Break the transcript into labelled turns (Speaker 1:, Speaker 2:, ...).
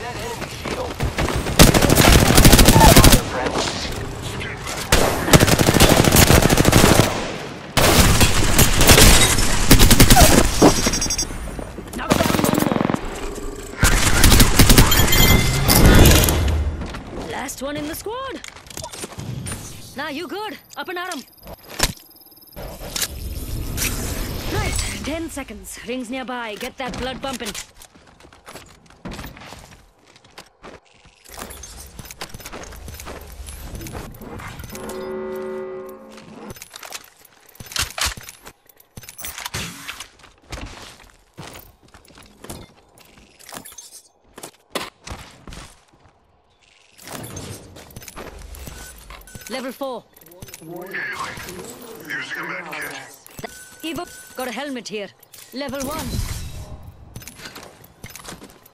Speaker 1: Dead enemy shield.
Speaker 2: Knock down one more. Last one in the squad. Nah, you good. Up and at 'em. Right, 10 seconds. Rings nearby. Get that blood pumping. Level 4.
Speaker 3: Healing. Using a med kit.
Speaker 2: Evo, got a helmet here. Level 1.